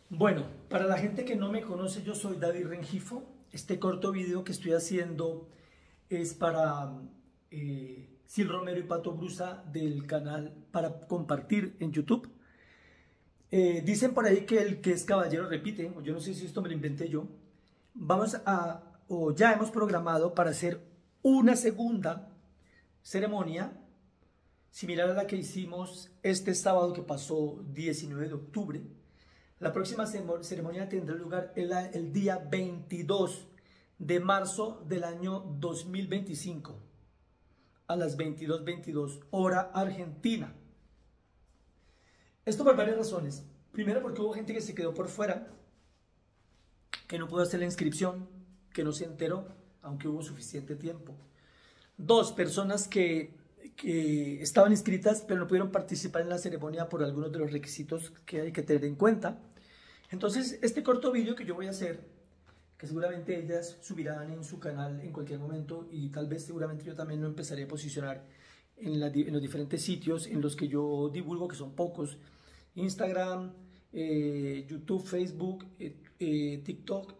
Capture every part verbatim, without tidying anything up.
Bueno, para la gente que no me conoce, yo soy David Rengifo. Este corto video que estoy haciendo es para eh, Sil Romero y Pato Brusa del canal para compartir en YouTube. Eh, dicen por ahí que el que es caballero repite, o yo no sé si esto me lo inventé yo. Vamos a, o ya hemos programado para hacer una segunda ceremonia similar a la que hicimos este sábado que pasó diecinueve de octubre. La próxima ceremonia tendrá lugar el, el día veintidós de marzo del año dos mil veinticinco a las veintidós veintidós hora argentina. Esto por varias razones. Primero, porque hubo gente que se quedó por fuera, que no pudo hacer la inscripción, que no se enteró, aunque hubo suficiente tiempo. Dos, personas que, que estaban inscritas pero no pudieron participar en la ceremonia por algunos de los requisitos que hay que tener en cuenta. Entonces, este corto vídeo que yo voy a hacer, que seguramente ellas subirán en su canal en cualquier momento, y tal vez seguramente yo también lo empezaré a posicionar en, la, en los diferentes sitios en los que yo divulgo, que son pocos: Instagram, eh, YouTube, Facebook, eh, eh, TikTok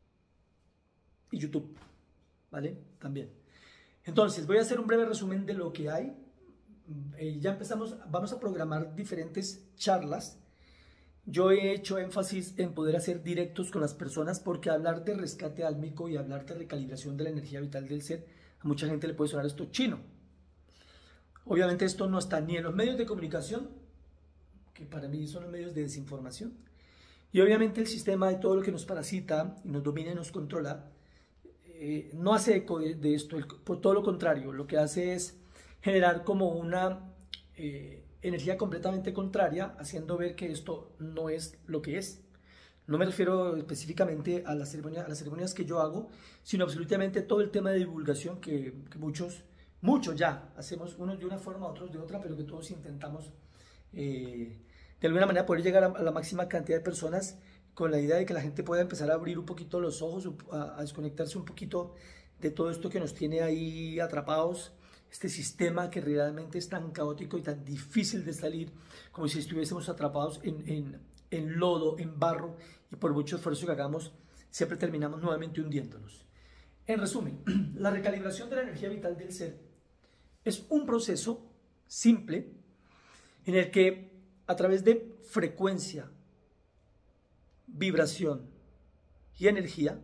y YouTube, ¿vale? También. Entonces, voy a hacer un breve resumen de lo que hay. Eh, ya empezamos, vamos a programar diferentes charlas. Yo he hecho énfasis en poder hacer directos con las personas, porque hablar de rescate álmico y hablar de recalibración de la energía vital del ser, a mucha gente le puede sonar esto chino. Obviamente esto no está ni en los medios de comunicación, que para mí son los medios de desinformación, y obviamente el sistema de todo lo que nos parasita y nos domina y nos controla eh, no hace eco de, de esto. Por todo lo contrario, lo que hace es generar como una eh, energía completamente contraria, haciendo ver que esto no es lo que es. No me refiero específicamente a, la ceremonia, a las ceremonias que yo hago, sino absolutamente todo el tema de divulgación que, que muchos, muchos ya hacemos, unos de una forma, otros de otra, pero que todos intentamos eh, de alguna manera poder llegar a, a la máxima cantidad de personas, con la idea de que la gente pueda empezar a abrir un poquito los ojos, a, a desconectarse un poquito de todo esto que nos tiene ahí atrapados. Este sistema que realmente es tan caótico y tan difícil de salir, como si estuviésemos atrapados en, en, en lodo, en barro, y por mucho esfuerzo que hagamos, siempre terminamos nuevamente hundiéndonos. En resumen, la recalibración de la energía vital del ser es un proceso simple en el que, a través de frecuencia, vibración y energía,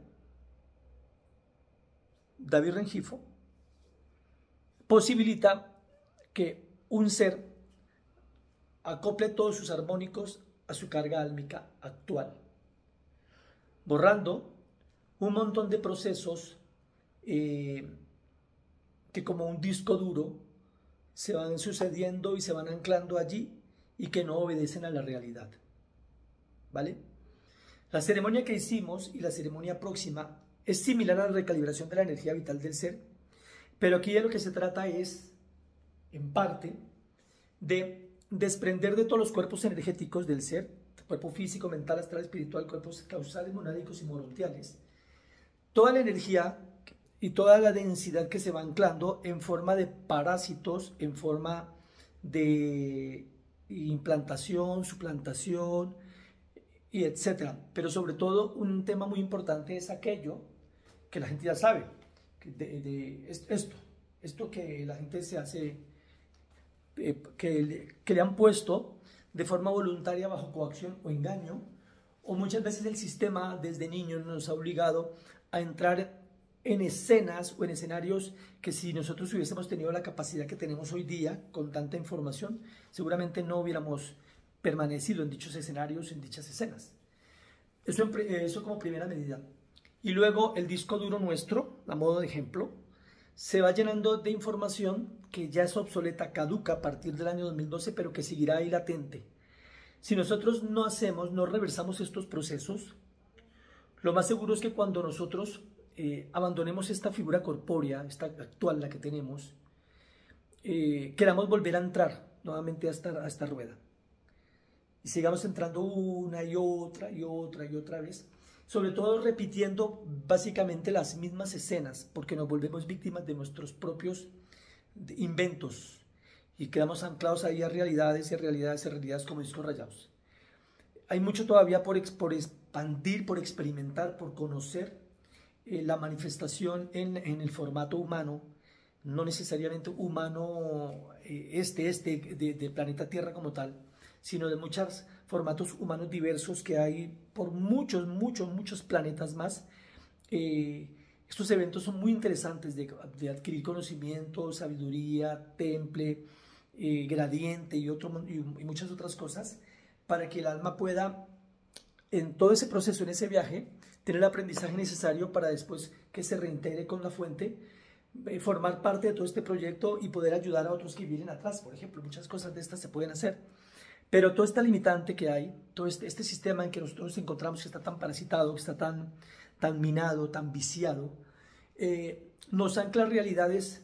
David Rengifo posibilita que un ser acople todos sus armónicos a su carga álmica actual, borrando un montón de procesos eh, que, como un disco duro, se van sucediendo y se van anclando allí y que no obedecen a la realidad, ¿vale? La ceremonia que hicimos y la ceremonia próxima es similar a la recalibración de la energía vital del ser, pero aquí de lo que se trata es, en parte, de desprender de todos los cuerpos energéticos del ser, cuerpo físico, mental, astral, espiritual, cuerpos causales, monádicos y morontiales, toda la energía y toda la densidad que se va anclando en forma de parásitos, en forma de implantación, suplantación, y etcétera. Pero sobre todo, un tema muy importante es aquello que la gente ya sabe, de, de esto, esto que la gente se hace, eh, que, que le han puesto de forma voluntaria bajo coacción o engaño, o muchas veces el sistema desde niños nos ha obligado a entrar en escenas o en escenarios que, si nosotros hubiésemos tenido la capacidad que tenemos hoy día con tanta información, seguramente no hubiéramos permanecido en dichos escenarios, en dichas escenas. Eso, eso como primera medida. Y luego el disco duro nuestro, a modo de ejemplo, se va llenando de información que ya es obsoleta, caduca a partir del año dos mil doce, pero que seguirá ahí latente. Si nosotros no hacemos, no reversamos estos procesos, lo más seguro es que cuando nosotros eh, abandonemos esta figura corpórea, esta actual, la que tenemos, eh, queramos volver a entrar nuevamente a esta, a esta rueda. Y sigamos entrando una y otra y otra y otra vez, sobre todo repitiendo básicamente las mismas escenas, porque nos volvemos víctimas de nuestros propios inventos y quedamos anclados ahí a realidades y a realidades y a realidades como discos rayados. hay mucho todavía por, ex, por expandir, por experimentar, por conocer eh, la manifestación en, en el formato humano, no necesariamente humano eh, este, este de, del planeta Tierra como tal, sino de muchos formatos humanos diversos que hay por muchos, muchos, muchos planetas más. Eh, estos eventos son muy interesantes de, de adquirir conocimiento, sabiduría, temple, eh, gradiente y, otro, y, y muchas otras cosas, para que el alma pueda, en todo ese proceso, en ese viaje, tener el aprendizaje necesario para después que se reintegre con la fuente, eh, formar parte de todo este proyecto y poder ayudar a otros que vienen atrás. Por ejemplo, muchas cosas de estas se pueden hacer. Pero toda esta limitante que hay, todo este, este sistema en que nosotros nos encontramos, que está tan parasitado, que está tan, tan minado, tan viciado, eh, nos ancla realidades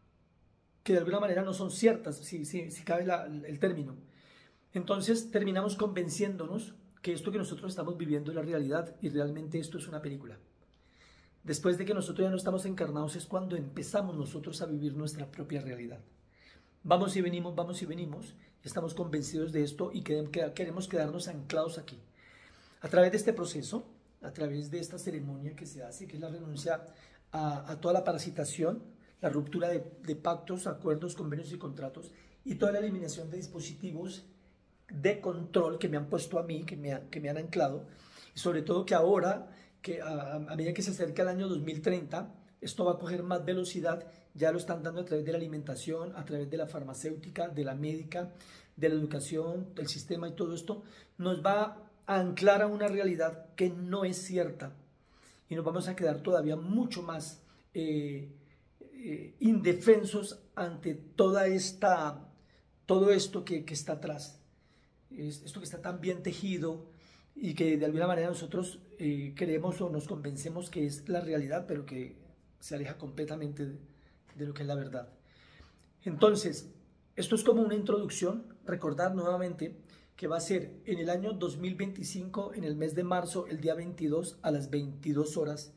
que de alguna manera no son ciertas, si, si, si cabe la, el término. Entonces terminamos convenciéndonos que esto que nosotros estamos viviendo es la realidad y realmente esto es una película. Después de que nosotros ya no estamos encarnados es cuando empezamos nosotros a vivir nuestra propia realidad. Vamos y venimos, vamos y venimos, estamos convencidos de esto y queremos quedarnos anclados aquí. A través de este proceso, a través de esta ceremonia que se hace, que es la renuncia a, a toda la parasitación, la ruptura de, de pactos, acuerdos, convenios y contratos, y toda la eliminación de dispositivos de control que me han puesto a mí, que me, ha, que me han anclado, y sobre todo que ahora, que a, a medida que se acerca el año dos mil treinta, esto va a coger más velocidad. Ya lo están dando a través de la alimentación, a través de la farmacéutica, de la médica, de la educación, del sistema, y todo esto nos va a anclar a una realidad que no es cierta y nos vamos a quedar todavía mucho más eh, eh, indefensos ante toda esta, todo esto que, que está atrás, es, esto que está tan bien tejido y que de alguna manera nosotros eh, creemos o nos convencemos que es la realidad, pero que se aleja completamente de, de lo que es la verdad. Entonces, esto es como una introducción. Recordar nuevamente que va a ser en el año dos mil veinticinco, en el mes de marzo, el día veintidós a las veintidós horas,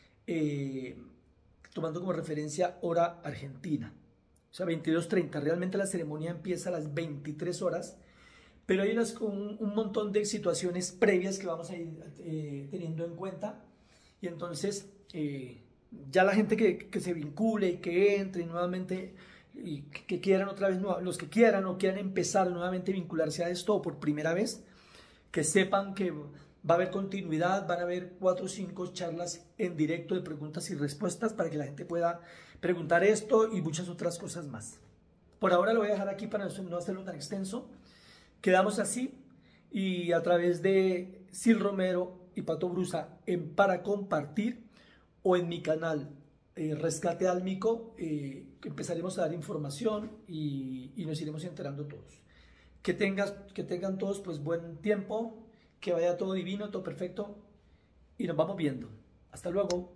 eh, tomando como referencia hora argentina, o sea, veintidós treinta. Realmente la ceremonia empieza a las veintitrés horas, pero hay unas, un, un montón de situaciones previas que vamos a ir eh, teniendo en cuenta, y entonces eh, ya la gente que, que se vincule y que entre nuevamente y que, que quieran otra vez, los que quieran o quieran empezar nuevamente a vincularse a esto por primera vez, que sepan que va a haber continuidad, van a haber cuatro o cinco charlas en directo de preguntas y respuestas para que la gente pueda preguntar esto y muchas otras cosas más. Por ahora lo voy a dejar aquí para no hacerlo tan extenso. Quedamos así, y a través de Sil Romero y Pato Brusa en Para Compartir, o en mi canal eh, Rescate Álmico, eh, empezaremos a dar información y, y nos iremos enterando todos. Que, tengas, que tengan todos pues buen tiempo, que vaya todo divino, todo perfecto, y nos vamos viendo. Hasta luego.